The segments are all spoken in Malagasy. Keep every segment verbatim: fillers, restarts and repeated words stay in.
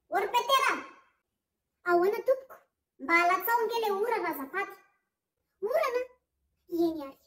Ory petera, ahoana tompoko? Mba halatsaho ange le orana azafady. Orana? Eny ary.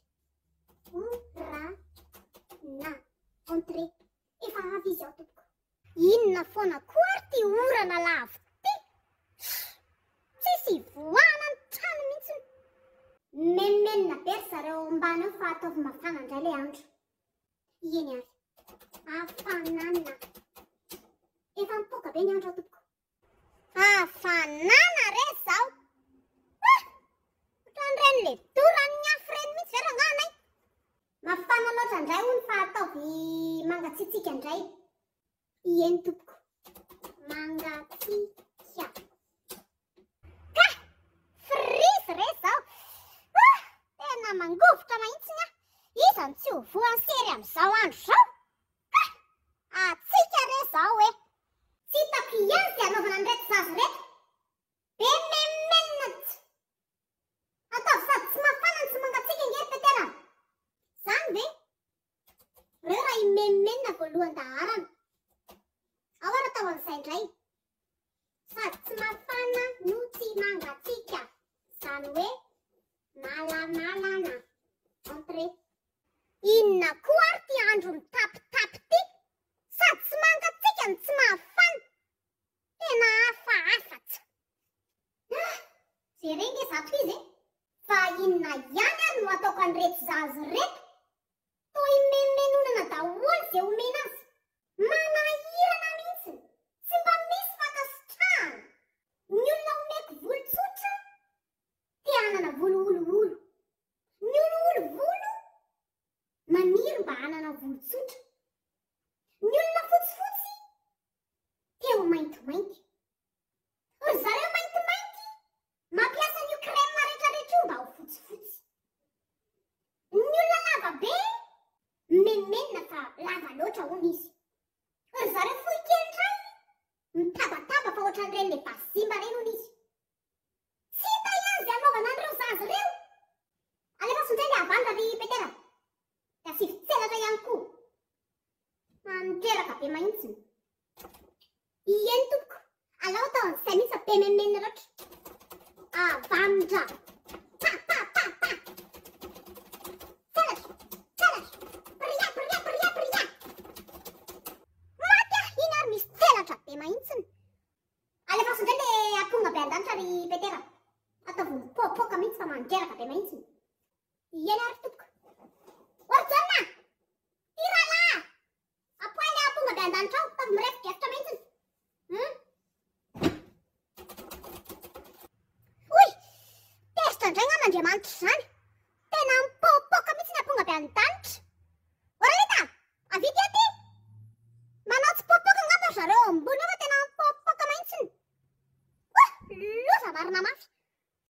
Orana. Entrée. Efa avy izy ao tompoko. Inona foana koa ary ty orana lavo ty? Tsisy voana ny trano mihitsy. Menomenona bery zareo ambany eo fa ataovy mafana indray le andro. Eny ary. Hafanana. Efa mipoaka be ny andro ao tompoko. Hafanana re zao. Ohatran'ireny le doran'ny afo reny mihitsy ve ranganay. Mafana loatra indray hono fa ataovy mangatsiatsika indray. Eny tompoko. Mangatsiaka. Ka! Frizy re zao. Tena mangovotra mahitsiny aho. Izany tsy ho voany sery amin'izao andro zao. Atsika re zao e. Tsy hitako ihany ty anaovana an'ireto zaza reto. Be memenona tsy. Ataovy sady tsy mafana ny tsy mangatsiaka angery petera. Zany ve? Reo raha imemenona voalohan-daharana. Ao ary atao an'izay indray. Sady tsy mafana no tsy mangatsiaka. Zany hoe malamalana. Entrée. Inona koa ary ty andro mitapitapy ty? Sady tsy mangatsiaka no tsy mafana. Tena hafahafatsy. Zay renge zato izy e. Fa inona ihany ary no ataoko an'ireto zaza reto? Toa imemenonana daholo izay omena azy. Manahirana mihitsy. Tsy mba misy fakasitrahana. Ny olona omeko volotsotra te hanana volo olo-olo. Ny olo-olo-volo maniry mba hanana volotsotra. Ny olona fotsifotsy te ho maintimainty. Ry zareo maintimainty mampiasa an'io crème rehetrarehetra io mba ho fotsifotsy. Ny olona lava be memenona fa lava loatra hono izy. Ry zareo fohy kely indray mitabataba fa ohatran'ireny le bazimba reny hono izy. Tsy hita ihany izay anaovana an'ireo zaza reo. Alefaso indray le avandra ry petera. Da sy fitselatra ihany koa. Maniteraka be mahitsiny. Eny tompoko. Alao atao an'izay mihitsy fa be memenona loatra. Avandra. Pa pa pa pa. Tselatra. Tselatra. Pria pria pria pria. Maty ah, iny ary misy tselatra be mahitsiny. Alefaso indray le aponga be an-danitra ry petera. Ataovy mipoapoaka mihitsy fa maniteraka be mahitsiny. Eny ary tompoko. Orjana! Tirala! Apoy le aponga be an-danitra ao, ataovy mirefidrefitra mihitsiny. Uy! Tezitra indray ng'Andriamanitra izany. Tena mipoapoaka mihitsy ny aponga be an-danitra. Oraleta! Avy ity aty! Manao tsy poapoaka ngamba zareo ambony ao fa tena